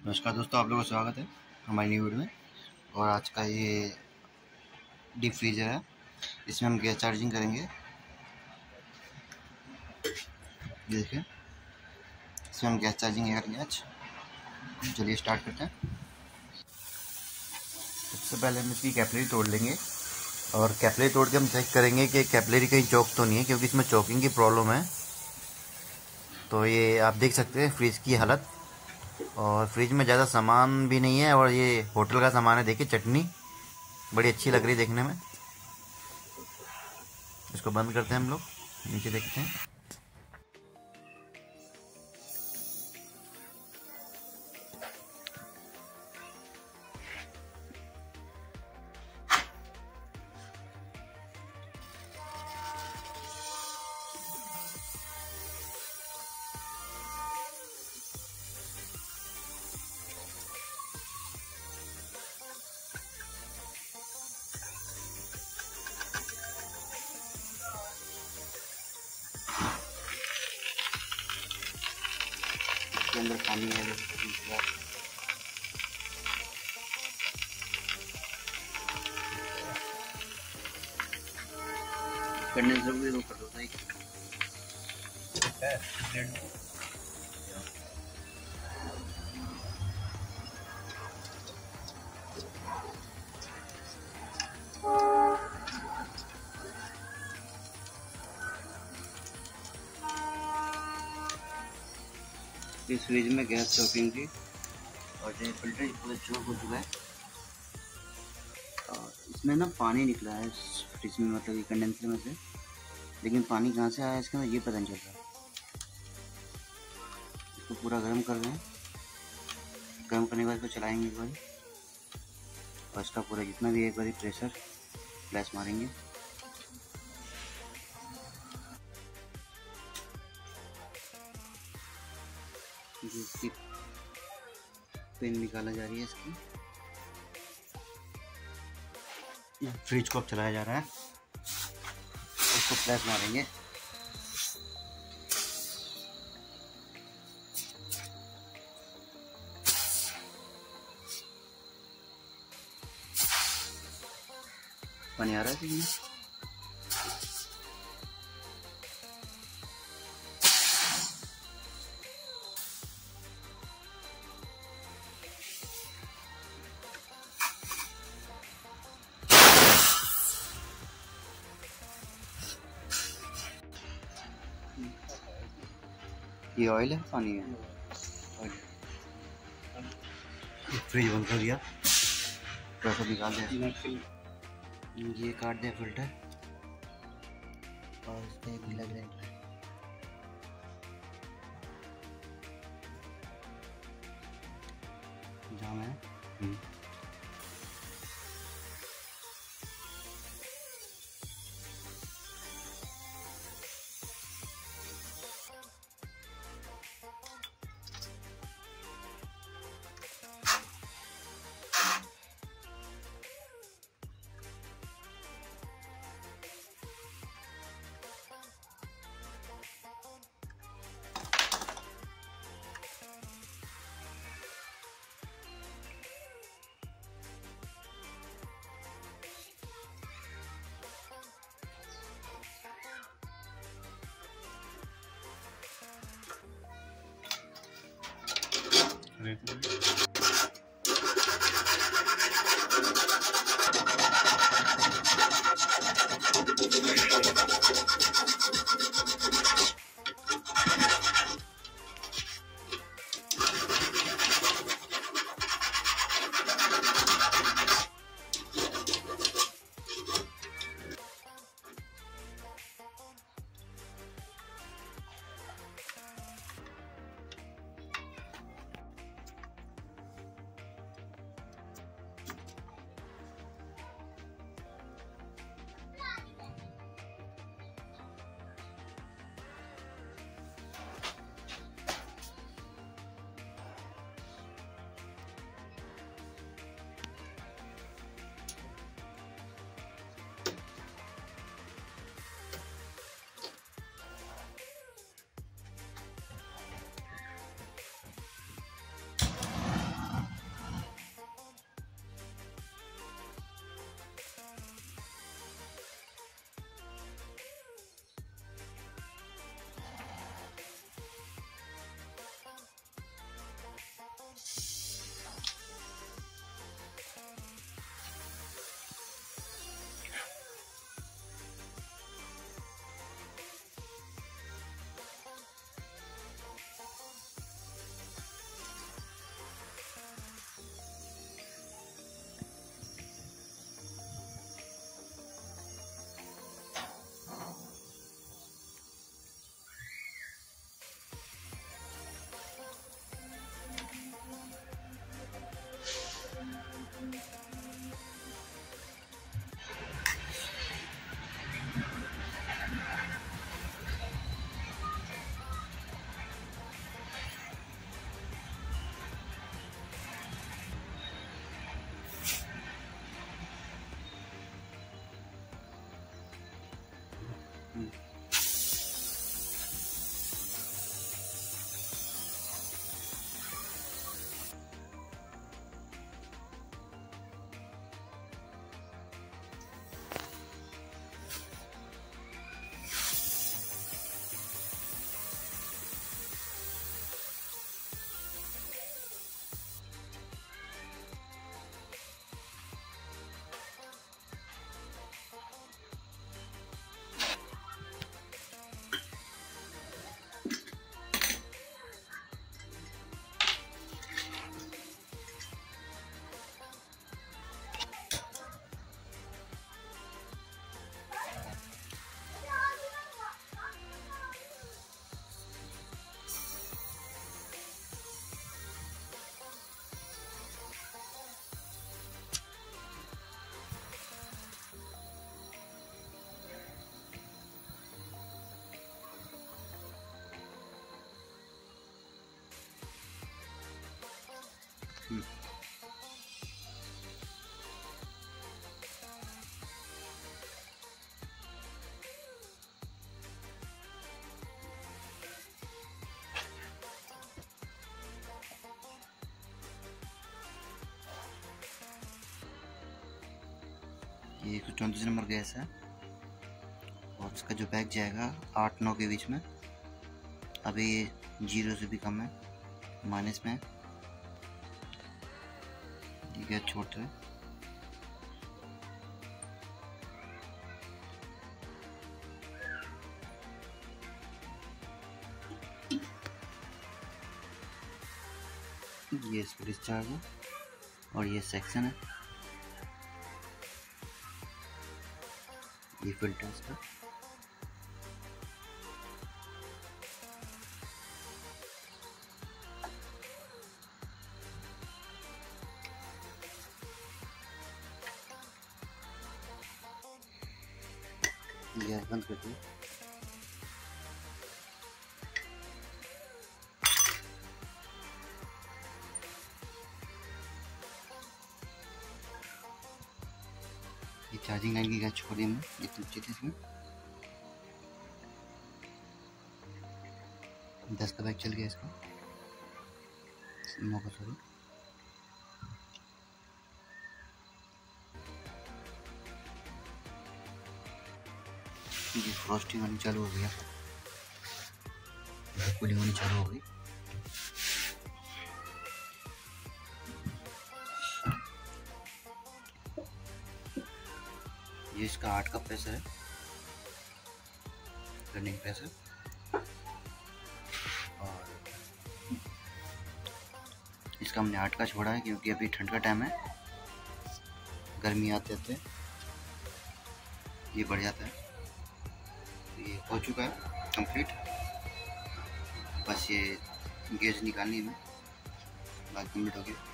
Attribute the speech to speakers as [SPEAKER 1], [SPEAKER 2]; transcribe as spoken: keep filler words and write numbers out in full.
[SPEAKER 1] नमस्कार दोस्तों, आप लोगों का स्वागत है हमारी न्यू वीडियो में। और आज का ये डीप फ्रीजर है, इसमें हम गैस चार्जिंग करेंगे। ये देखिए, इसमें हम गैस चार्जिंग करेंगे आज। चलिए स्टार्ट करते हैं। सबसे पहले हम इसकी कैपलरी तोड़ लेंगे और कैपलरी तोड़ के हम चेक करेंगे कि कैपलरी कहीं चौक तो नहीं है, क्योंकि इसमें चौकिंग की प्रॉब्लम है। तो ये आप देख सकते हैं फ्रिज की हालत, और फ्रिज में ज़्यादा सामान भी नहीं है, और ये होटल का सामान है। देखिए चटनी बड़ी अच्छी लग रही है देखने में। इसको बंद करते हैं हम लोग, नीचे देखते हैं। इसके अंदर पानी है, कंडेंसर भी वो कर दो भाई। इस फ्रिज में गैस चौकिंग थी और जो फिल्टर पूरा चौक हो चुका है, और इसमें ना पानी निकला है इस फ्रिज में, मतलब ये कंडेंसर में से। लेकिन पानी कहाँ से आया इसका ये पता नहीं चल रहा। इसको पूरा गर्म कर रहे हैं। गर्म करने के बाद इसको चलाएंगे एक बार, और इसका पूरा जितना भी एक बार प्रेशर फ्लैश मारेंगे। इसकी पिन निकाला जा रही है इसकी। फ्रिज को अब चलाया जा रहा है, इसको फ्लैश मारेंगे। पानी आ रहा है इसमें। ये ऑयल है, पानी है। ऑयल। फ्रिज बंद कर दिया, प्रेशर निकाल दिया, ये काट दिया फिल्टर, और इस पर गीला ग्राइंड जाम है। हम्म। ये एक सौ चौंतीस नंबर गैस है और इसका जो बैग जाएगा आठ नौ के बीच में। अभी ये जीरो से भी कम है, माइनस में। ये गैस छोटा है। ये इसका डिस्चार्ज है और ये सेक्शन है, ये फिल्टर इसका। गैस बंद कर दिया। ये चार्जिंग लाइन की गैस छोड़ी हमने, जितनी बची थी इसमें। दस का बैग चल गया इसका, नौ का सॉरी। ये फ्रॉस्टिंग होनी चालू हो गया, कूलिंग होनी चालू हो गई। ये इसका आठ का प्रेशर है, रनिंग प्रेशर। और इसका हमने आठ का छोड़ा है क्योंकि अभी ठंड का टाइम है, गर्मी आते आते ये बढ़ जाता है। ये हो चुका है कंप्लीट, बस ये गेज निकालनी है, बाकी कंप्लीट हो गया।